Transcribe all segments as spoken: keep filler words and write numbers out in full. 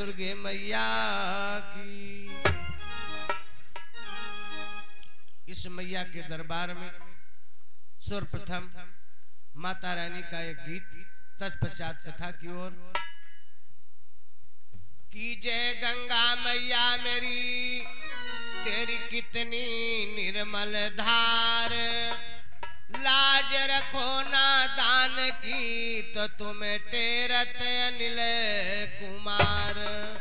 दुर्गे मैया की। इस मैया के दरबार में सर्वप्रथम माता रानी का एक गीत, तत्पश्चात कथा की ओर। की जय गंगा मैया मेरी, तेरी कितनी निर्मल धार, लाज रखो ना दान की, तो तुम्हें टेरत अनिल कुमार।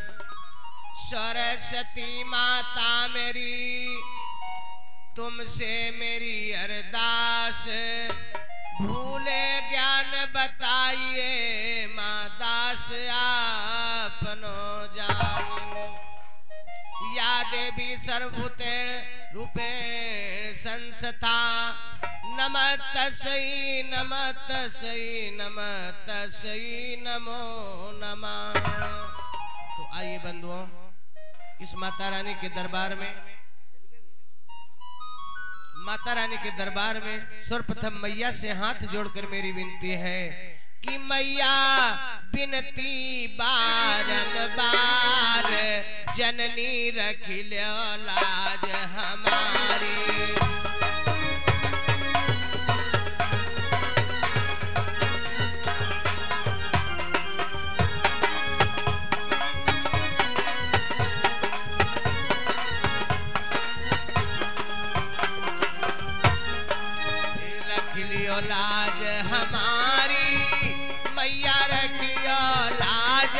सरस्वती माता मेरी, तुमसे मेरी अरदास, भूले ज्ञान बताइए, माँ दास आपनो जानी। या देवी सर्वभूतेन रूपेण संस्था, नमस्तस्यै नमस्तस्यै नमस्तस्यै नमो नमः। तो आइए बंधुओं, इस माता रानी के दरबार में माता रानी के दरबार में सर्वप्रथम मैया से हाथ जोड़कर मेरी विनती है कि मैया बिनती बारंबार, जननी रख लो लाज हमारी। लाज हमारी मैया, रखियो लाज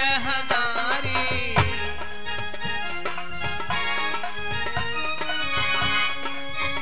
हमारी।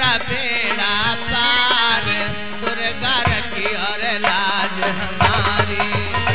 करा बेड़ा पार, दुर्गा रखी और लाज हमारी।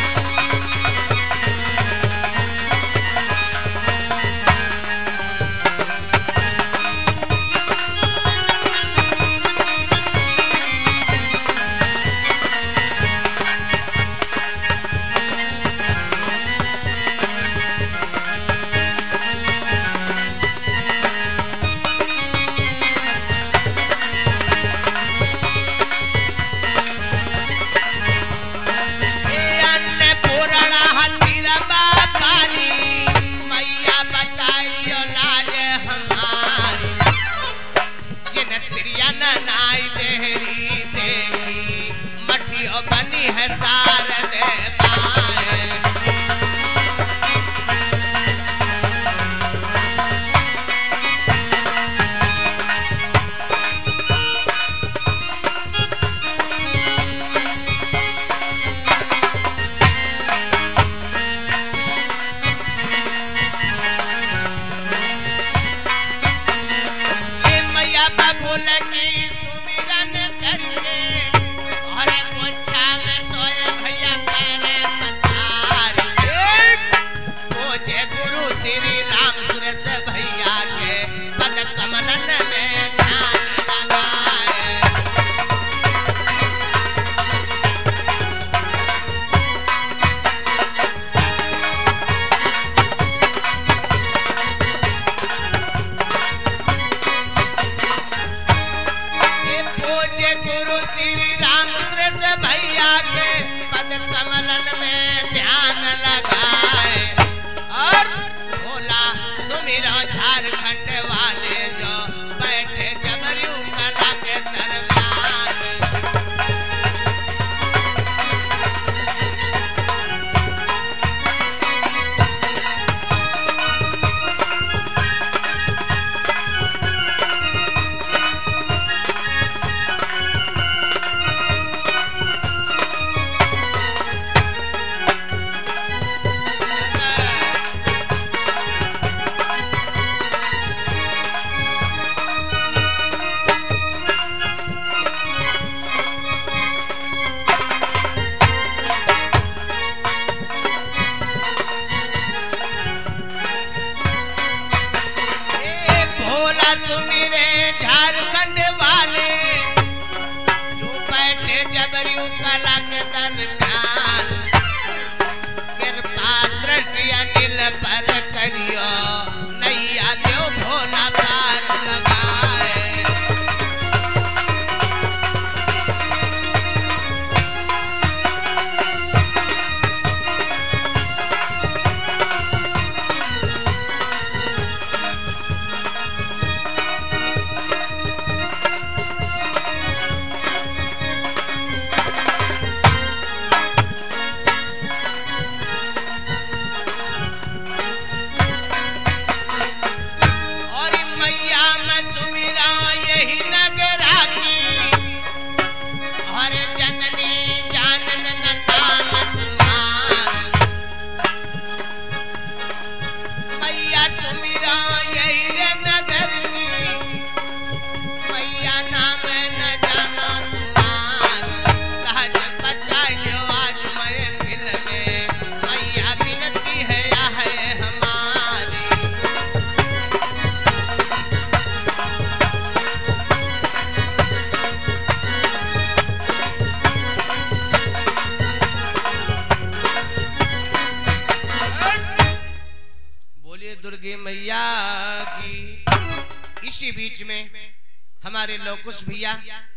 इसी बीच में हमारे लोकुश भैया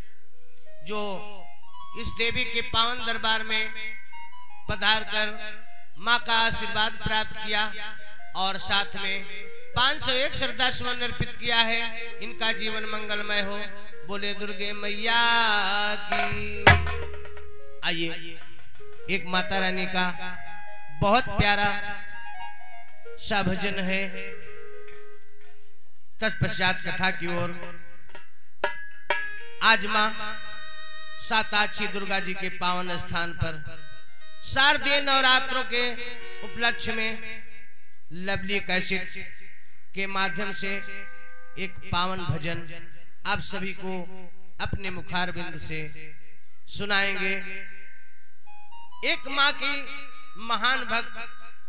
जो इस देवी के पावन दरबार में पधार कर माँ का आशीर्वाद प्राप्त किया और साथ में पाँच सौ एक श्रद्धा सुमन अर्पित किया है। इनका जीवन मंगलमय हो, बोले दुर्गे मैया की। आइए एक माता रानी का बहुत प्यारा सा भजन है, तत्पश्चात कथा की ओर। आज माँ साताक्षी दुर्गा जी के पावन स्थान पर शारदीय नवरात्रों के उपलक्ष्य में लवली कैसेट के माध्यम से एक पावन भजन आप सभी को अपने मुखारबिंद से सुनाएंगे। एक माँ की महान भक्त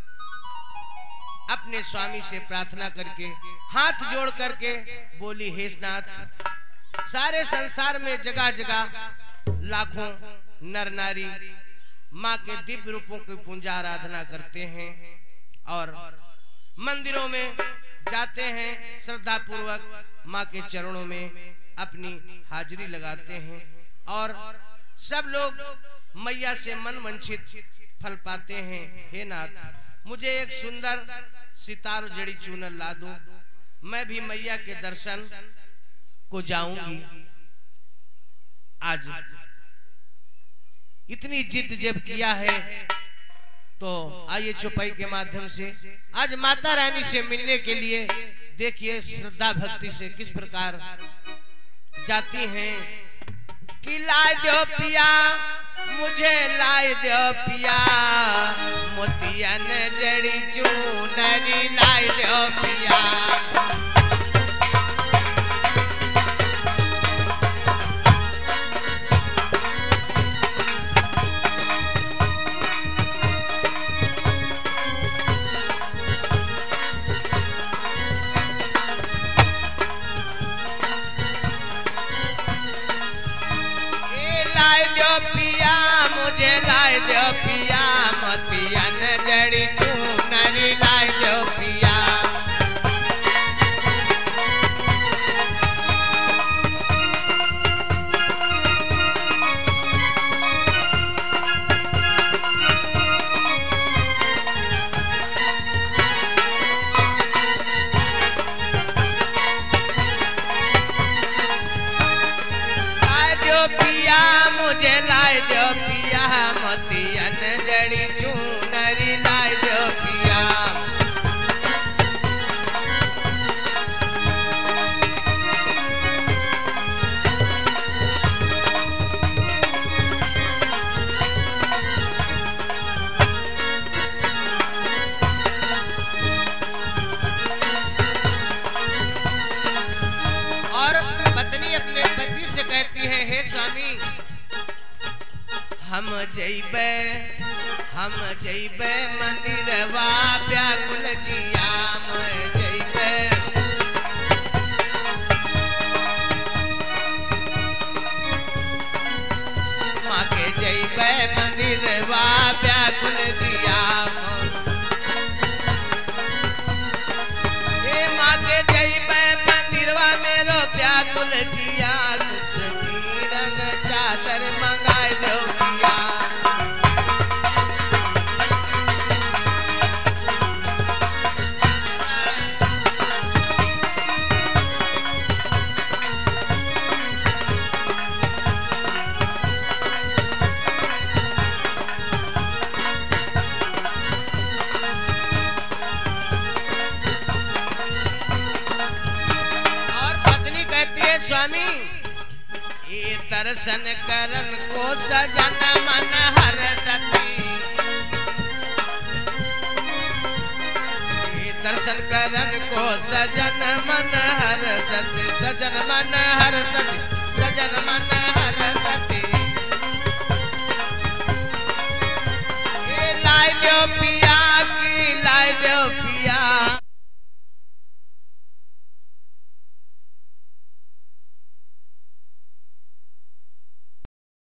अपने स्वामी से प्रार्थना करके हाथ जोड़ करके बोली, हे नाथ, सारे संसार में जगह जगह लाखों नर नारी माँ के दिव्य रूपों की पूजा आराधना करते हैं और मंदिरों में जाते हैं, श्रद्धा पूर्वक माँ के चरणों में अपनी हाजिरी लगाते हैं और सब लोग मैया से मन वांछित फल पाते हैं। हे नाथ, मुझे एक सुंदर सितार जड़ी चूनर ला दो, मैं भी मैया के दर्शन को जाऊंगी। आज इतनी जिद जब किया है तो आइए चौपाई के माध्यम से आज माता रानी से मिलने के लिए देखिए श्रद्धा भक्ति से किस प्रकार जाती हैं कि लाए दो पिया, मुझे लाए दो पिया, मोतियन जड़ी चूनरी लाए दो पिया। मुझे लाए दो पिया, मोतियन जड़ी चूनरी लाए दो पिया। लाए दो पिया, मुझे लाए दो पिया, मोतियन जड़ी चूनरी लाए दो पिया। और पत्नी अपने पति से कहती है, हे स्वामी, हम जइबे हम जइबे मंदिरवा व्याकुल जिया, मैं जइबे माँ के जइबे मंदिरवा व्याकुल जिया। हे माँ के जइबे मंदिरवा मेरो व्याकुल जिया, कुछ मीरन चादर मंगाए दो पिया। और पत्नी कहती है, स्वामी, ये दर्शन करन को सजन मन हरसती, ये दर्शन करन को सजन मन हरसती, सजन मन हरसती, सजन मन